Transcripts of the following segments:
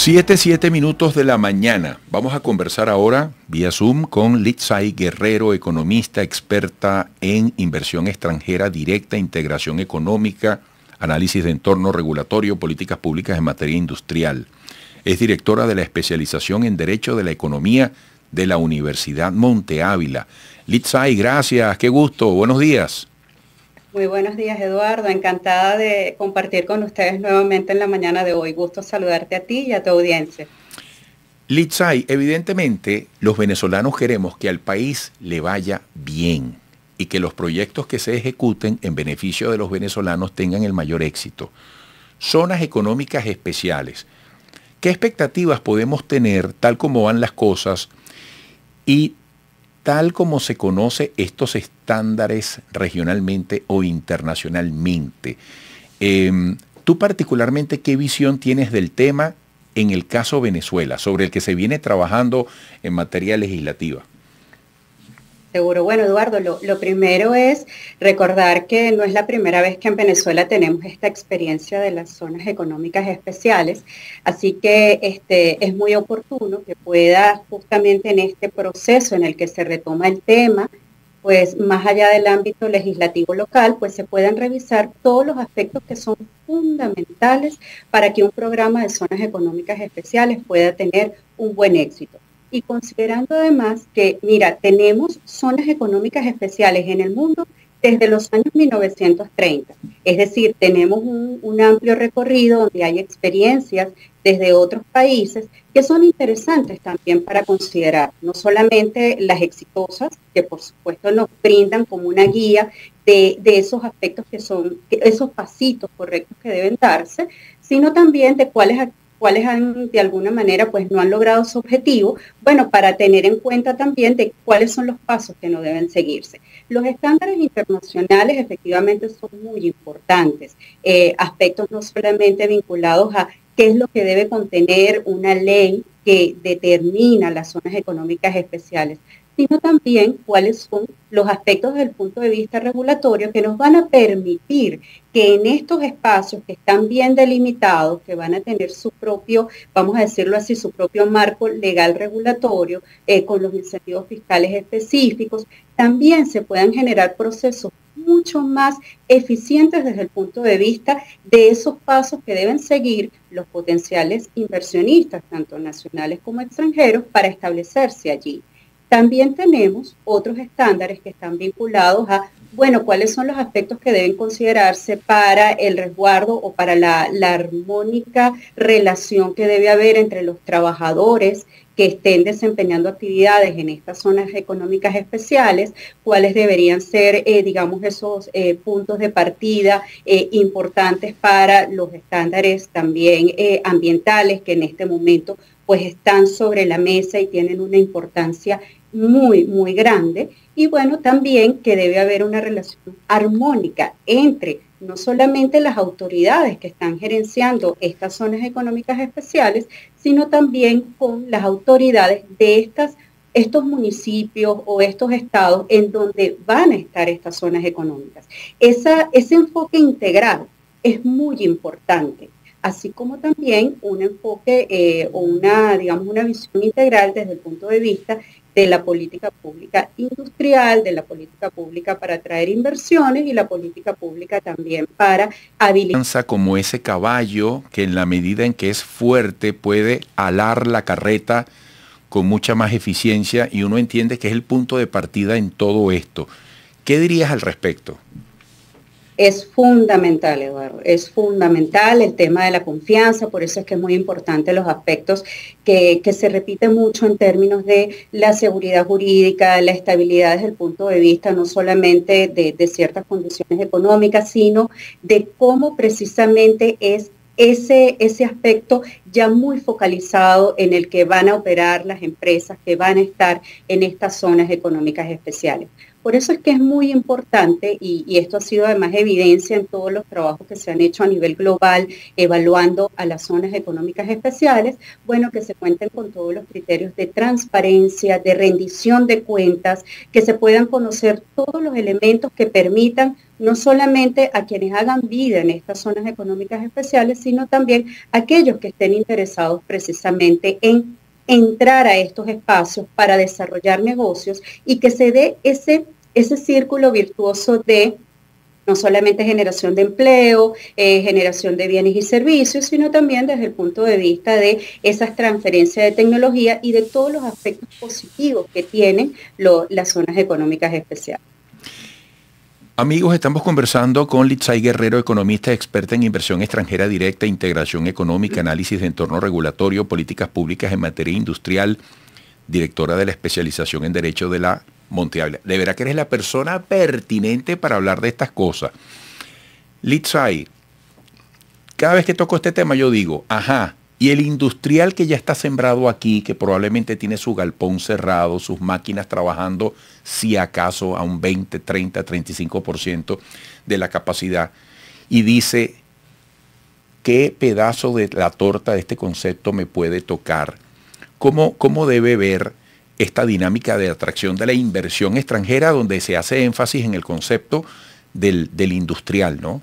7 minutos de la mañana. Vamos a conversar ahora vía Zoom con Litzai Guerrero, economista, experta en inversión extranjera directa, integración económica, análisis de entorno regulatorio, políticas públicas en materia industrial. Es directora de la especialización en Derecho de la Economía de la Universidad Monte Ávila. Litzai, gracias, qué gusto, buenos días. Muy buenos días, Eduardo. Encantada de compartir con ustedes nuevamente en la mañana de hoy. Gusto saludarte a ti y a tu audiencia. Litzai, evidentemente los venezolanos queremos que al país le vaya bien y que los proyectos que se ejecuten en beneficio de los venezolanos tengan el mayor éxito. Zonas económicas especiales. ¿Qué expectativas podemos tener tal como van las cosas y tal como se conoce estos estándares regionalmente o internacionalmente? Tú particularmente, ¿qué visión tienes del tema en el caso Venezuela, sobre el que se viene trabajando en materia legislativa? Seguro. Bueno, Eduardo, lo primero es recordar que no es la primera vez que en Venezuela tenemos esta experiencia de las zonas económicas especiales, así que es muy oportuno que pueda justamente en este proceso en el que se retoma el tema, pues más allá del ámbito legislativo local, pues se puedan revisar todos los aspectos que son fundamentales para que un programa de zonas económicas especiales pueda tener un buen éxito. Y considerando además que, mira, tenemos zonas económicas especiales en el mundo desde los años 1930. Es decir, tenemos un amplio recorrido donde hay experiencias desde otros países que son interesantes también para considerar. No solamente las exitosas, que por supuesto nos brindan como una guía de esos aspectos que son, esos pasitos correctos que deben darse, sino también de cuáles han, de alguna manera, pues no han logrado su objetivo, bueno, para tener en cuenta también de cuáles son los pasos que no deben seguirse. Los estándares internacionales efectivamente son muy importantes, aspectos no solamente vinculados a qué es lo que debe contener una ley que determina las zonas económicas especiales, sino también cuáles son los aspectos desde el punto de vista regulatorio que nos van a permitir que en estos espacios que están bien delimitados, que van a tener su propio, vamos a decirlo así, su propio marco legal regulatorio, con los incentivos fiscales específicos, también se puedan generar procesos mucho más eficientes desde el punto de vista de esos pasos que deben seguir los potenciales inversionistas, tanto nacionales como extranjeros, para establecerse allí. También tenemos otros estándares que están vinculados a, bueno, cuáles son los aspectos que deben considerarse para el resguardo o para la armónica relación que debe haber entre los trabajadores que estén desempeñando actividades en estas zonas económicas especiales, cuáles deberían ser, digamos, esos puntos de partida importantes para los estándares también ambientales que en este momento pues están sobre la mesa y tienen una importancia muy, muy grande. Y bueno, también que debe haber una relación armónica entre no solamente las autoridades que están gerenciando estas zonas económicas especiales, sino también con las autoridades de estos municipios o estos estados en donde van a estar estas zonas económicas. Ese enfoque integral es muy importante, así como también un enfoque o digamos, una visión integral desde el punto de vista de la política pública industrial, de la política pública para atraer inversiones y la política pública también para habilitar. Como ese caballo que en la medida en que es fuerte puede alar la carreta con mucha más eficiencia y uno entiende que es el punto de partida en todo esto. ¿Qué dirías al respecto? Es fundamental, Eduardo, es fundamental el tema de la confianza, por eso es que es muy importante los aspectos que se repiten mucho en términos de la seguridad jurídica, la estabilidad desde el punto de vista no solamente de ciertas condiciones económicas, sino de cómo precisamente es ese aspecto ya muy focalizado en el que van a operar las empresas que van a estar en estas zonas económicas especiales. Por eso es que es muy importante, y esto ha sido además evidencia en todos los trabajos que se han hecho a nivel global, evaluando a las zonas económicas especiales, bueno, que se cuenten con todos los criterios de transparencia, de rendición de cuentas, que se puedan conocer todos los elementos que permitan no solamente a quienes hagan vida en estas zonas económicas especiales, sino también a aquellos que estén interesados precisamente en entrar a estos espacios para desarrollar negocios y que se dé ese círculo virtuoso de no solamente generación de empleo, generación de bienes y servicios, sino también desde el punto de vista de esas transferencias de tecnología y de todos los aspectos positivos que tienen las zonas económicas especiales. Amigos, estamos conversando con Litzai Guerrero, economista experta en inversión extranjera directa, integración económica, análisis de entorno regulatorio, políticas públicas en materia industrial, directora de la especialización en Derecho de la Monte Ávila. De verdad que eres la persona pertinente para hablar de estas cosas. Litzai, cada vez que toco este tema yo digo, ajá, y el industrial que ya está sembrado aquí, que probablemente tiene su galpón cerrado, sus máquinas trabajando, si acaso, a un 20, 30, 35% de la capacidad, y dice, ¿qué pedazo de la torta de este concepto me puede tocar? ¿Cómo debe ver esta dinámica de atracción de la inversión extranjera donde se hace énfasis en el concepto del industrial, ¿no?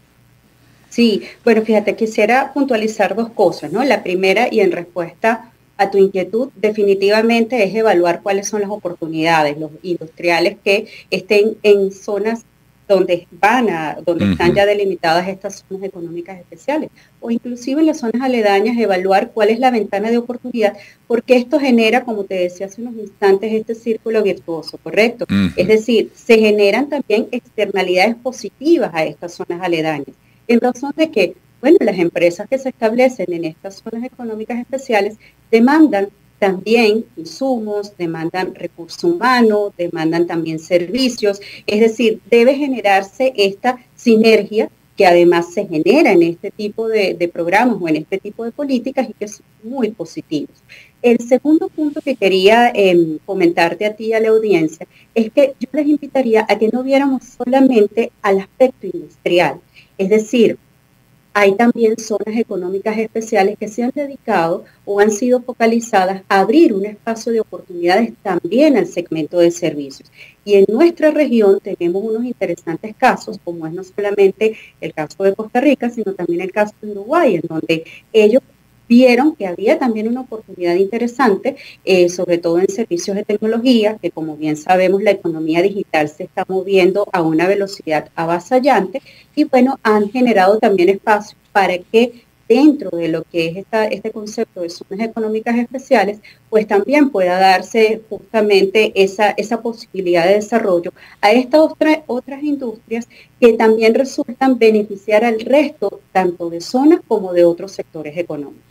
Sí, bueno, fíjate, quisiera puntualizar dos cosas, ¿no? La primera, y en respuesta a tu inquietud, definitivamente es evaluar cuáles son las oportunidades, los industriales que estén en zonas donde están ya delimitadas estas zonas económicas especiales, o inclusive en las zonas aledañas, evaluar cuál es la ventana de oportunidad, porque esto genera, como te decía hace unos instantes, este círculo virtuoso, ¿correcto? Es decir, se generan también externalidades positivas a estas zonas aledañas, en razón de que, bueno, las empresas que se establecen en estas zonas económicas especiales demandan también insumos, demandan recurso humano, demandan también servicios, es decir, debe generarse esta sinergia que además se genera en este tipo de programas o en este tipo de políticas y que son muy positivos. El segundo punto que quería comentarte a ti y a la audiencia es que yo les invitaría a que no viéramos solamente al aspecto industrial, es decir, hay también zonas económicas especiales que se han dedicado o han sido focalizadas a abrir un espacio de oportunidades también al segmento de servicios. Y en nuestra región tenemos unos interesantes casos, como es no solamente el caso de Costa Rica, sino también el caso de Uruguay, en donde ellos vieron que había también una oportunidad interesante, sobre todo en servicios de tecnología, que como bien sabemos la economía digital se está moviendo a una velocidad avasallante y bueno, han generado también espacios para que dentro de lo que es este concepto de zonas económicas especiales, pues también pueda darse justamente esa posibilidad de desarrollo a estas otras industrias que también resultan beneficiar al resto, tanto de zonas como de otros sectores económicos.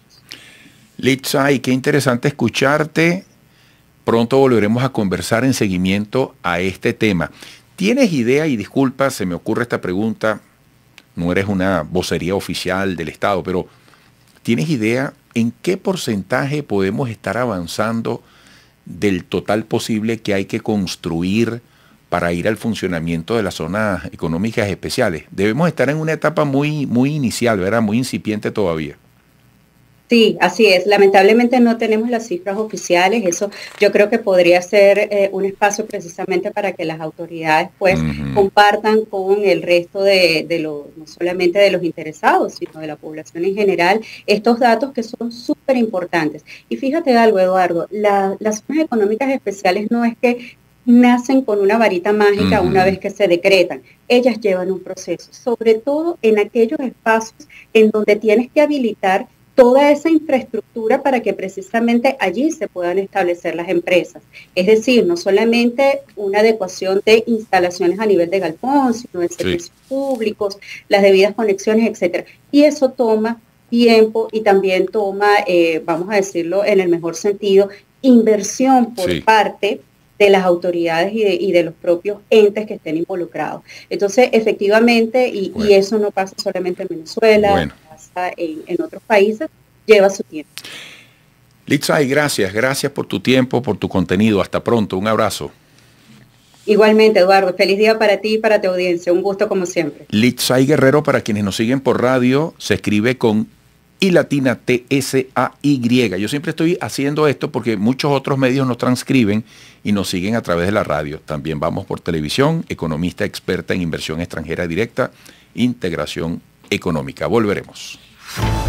Litzai, qué interesante escucharte. Pronto volveremos a conversar en seguimiento a este tema. ¿Tienes idea, y disculpa, se me ocurre esta pregunta, no eres una vocería oficial del Estado, pero ¿tienes idea en qué porcentaje podemos estar avanzando del total posible que hay que construir para ir al funcionamiento de las zonas económicas especiales? Debemos estar en una etapa muy inicial, ¿verdad? Muy incipiente todavía. Sí, así es. Lamentablemente no tenemos las cifras oficiales. Eso yo creo que podría ser un espacio precisamente para que las autoridades pues compartan con el resto no solamente de los interesados, sino de la población en general, estos datos que son súper importantes. Y fíjate algo, Eduardo, las zonas económicas especiales no es que nacen con una varita mágica una vez que se decretan. Ellas llevan un proceso, sobre todo en aquellos espacios en donde tienes que habilitar toda esa infraestructura para que precisamente allí se puedan establecer las empresas. Es decir, no solamente una adecuación de instalaciones a nivel de galpón, sino de servicios públicos, las debidas conexiones, etcétera. Y eso toma tiempo y también toma, vamos a decirlo en el mejor sentido, inversión por parte de las autoridades y de los propios entes que estén involucrados. Entonces, efectivamente, y eso no pasa solamente en Venezuela, pasa en otros países, lleva su tiempo. Litzai, gracias por tu tiempo, por tu contenido. Hasta pronto, un abrazo. Igualmente, Eduardo, feliz día para ti y para tu audiencia. Un gusto como siempre. Litzai Guerrero, para quienes nos siguen por radio, se escribe con I latina T-S-A-Y. Yo siempre estoy haciendo esto porque muchos otros medios nos transcriben y nos siguen a través de la radio. También vamos por televisión, economista experta en inversión extranjera directa, integración económica. Volveremos.